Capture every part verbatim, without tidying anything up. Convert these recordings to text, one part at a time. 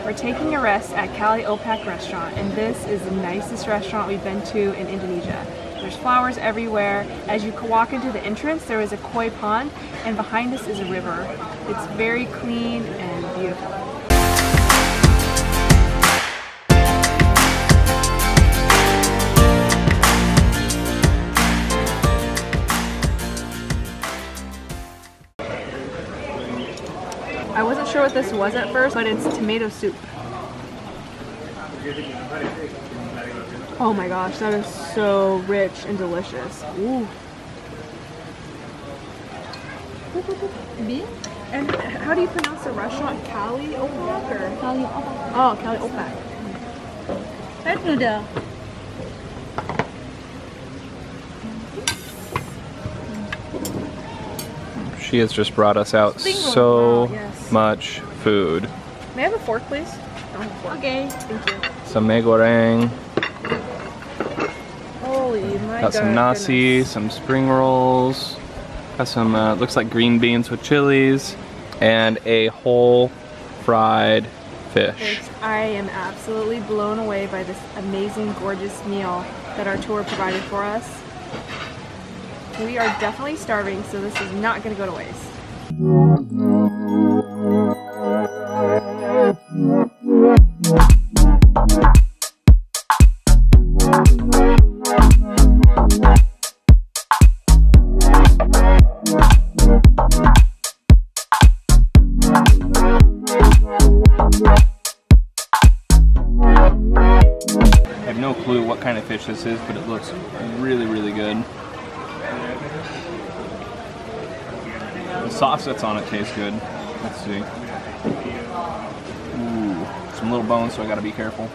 We're taking a rest at Kali Opak restaurant, and this is the nicest restaurant we've been to in Indonesia. There's flowers everywhere. As you walk into the entrance, there is a koi pond, and behind us is a river. It's very clean and beautiful. I wasn't sure what this was at first, but it's tomato soup. Oh my gosh, that is so rich and delicious. Ooh. And how do you pronounce the restaurant? Kali Opak or? Kali Opak. Oh, Kali Opak. Red noodle. She has just brought us out so wow, yes. much food. May I have a fork, please? I don't have a fork. Okay. Thank you. Some mee goreng. Holy my Got some nasi, goodness. Some spring rolls. Got some, uh, looks like green beans with chilies. And a whole fried fish. I am absolutely blown away by this amazing, gorgeous meal that our tour provided for us. We are definitely starving, so this is not going to go to waste. I have no clue what kind of fish this is, but it looks really, really good. The sauce that's on it tastes good. Let's see. Ooh, some little bones, so I gotta be careful.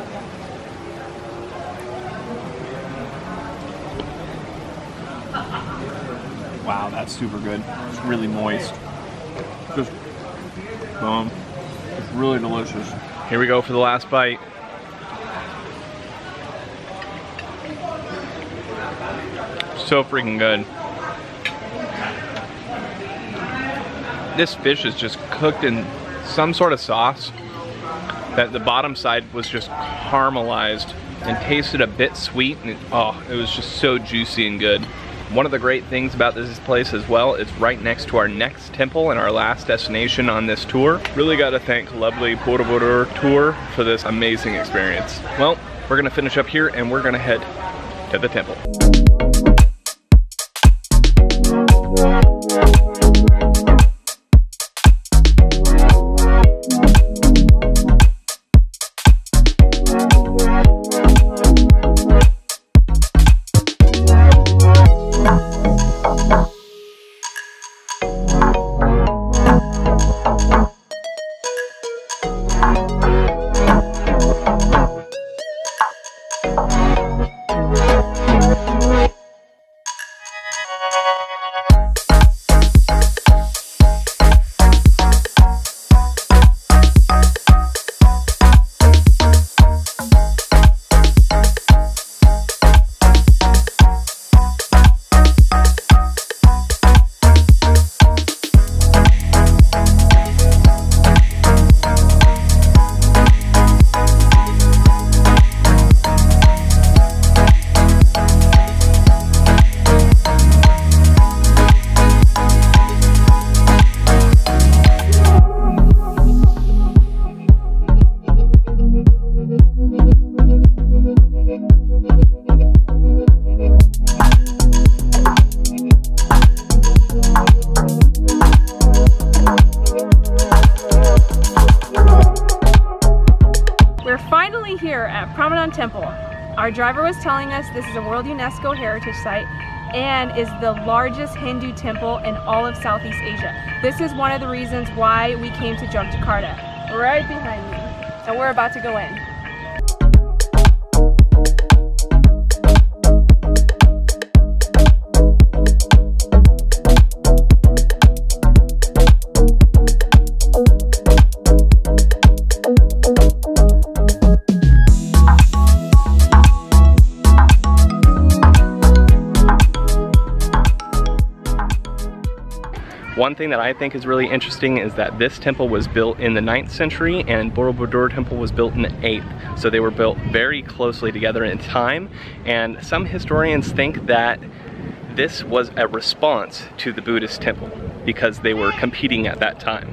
Wow, that's super good. It's really moist. Just, um, it's really delicious. Here we go for the last bite. So freaking good. This fish is just cooked in some sort of sauce that the bottom side was just caramelized and tasted a bit sweet, and it, oh, it was just so juicy and good. One of the great things about this place as well, it's right next to our next temple and our last destination on this tour. Really got to thank lovely Borobudur Tour for this amazing experience. Well, we're gonna finish up here and we're gonna head to the temple. Here at Prambanan Temple. Our driver was telling us this is a World UNESCO Heritage Site and is the largest Hindu temple in all of Southeast Asia. This is one of the reasons why we came to Jakarta. Right behind me. And we're about to go in. one thing that I think is really interesting is that this temple was built in the ninth century and Borobudur Temple was built in the eighth. So they were built very closely together in time, and some historians think that this was a response to the Buddhist temple because they were competing at that time.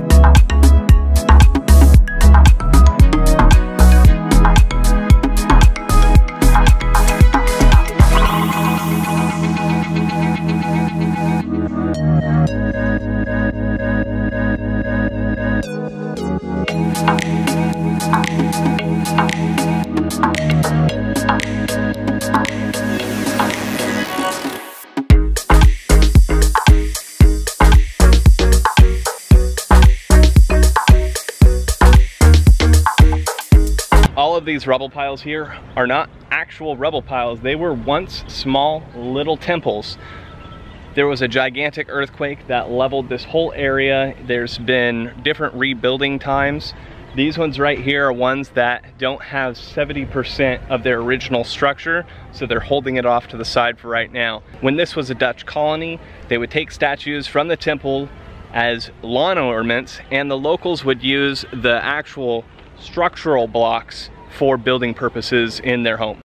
All of these rubble piles here are not actual rubble piles. They were once small little temples. There was a gigantic earthquake that leveled this whole area. There's been different rebuilding times. These ones right here are ones that don't have seventy percent of their original structure, so they're holding it off to the side for right now. When this was a Dutch colony, they would take statues from the temple as lawn ornaments, and the locals would use the actual structural blocks for building purposes in their home.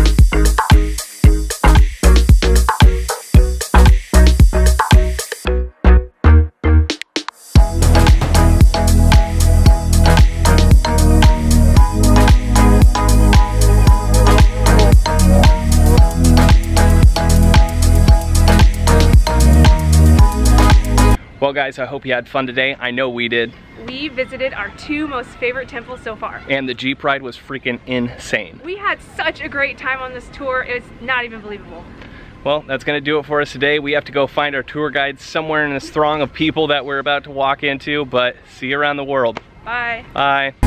Well guys, I hope you had fun today. I know we did. We visited our two most favorite temples so far. And the Jeep ride was freaking insane. We had such a great time on this tour, it's not even believable. Well, that's gonna do it for us today. We have to go find our tour guides somewhere in this throng of people that we're about to walk into, but see you around the world. Bye. Bye.